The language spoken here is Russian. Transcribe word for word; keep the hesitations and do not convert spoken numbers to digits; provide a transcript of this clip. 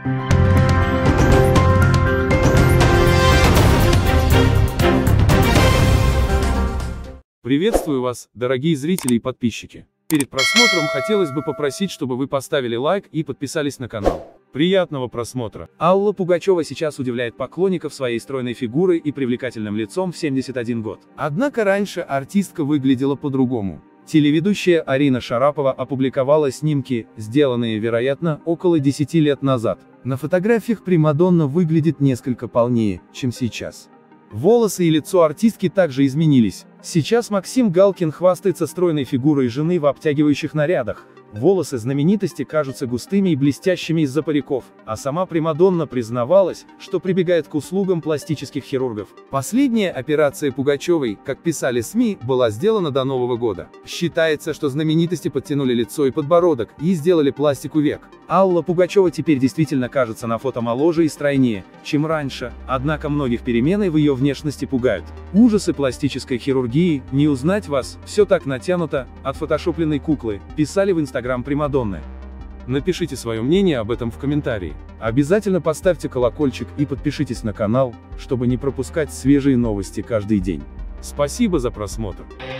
Приветствую вас, дорогие зрители и подписчики. Перед просмотром хотелось бы попросить, чтобы вы поставили лайк и подписались на канал. Приятного просмотра. Алла Пугачева сейчас удивляет поклонников своей стройной фигурой и привлекательным лицом в семьдесят один год. Однако раньше артистка выглядела по-другому. Телеведущая Арина Шарапова опубликовала снимки, сделанные, вероятно, около десяти лет назад. На фотографиях примадонна выглядит несколько полнее, чем сейчас. Волосы и лицо артистки также изменились. Сейчас Максим Галкин хвастается стройной фигурой жены в обтягивающих нарядах. Волосы знаменитости кажутся густыми и блестящими из-за париков, а сама примадонна признавалась, что прибегает к услугам пластических хирургов. Последняя операция Пугачевой, как писали СМИ, была сделана до Нового года. Считается, что знаменитости подтянули лицо и подбородок и сделали пластику век. Алла Пугачева теперь действительно кажется на фото моложе и стройнее, чем раньше, однако многих перемены в ее внешности пугают. Ужасы пластической хирургии, не узнать вас, все так натянуто, отфотошопленной куклы, писали в инстаграм примадонны. Напишите свое мнение об этом в комментарии. Обязательно поставьте колокольчик и подпишитесь на канал, чтобы не пропускать свежие новости каждый день. Спасибо за просмотр.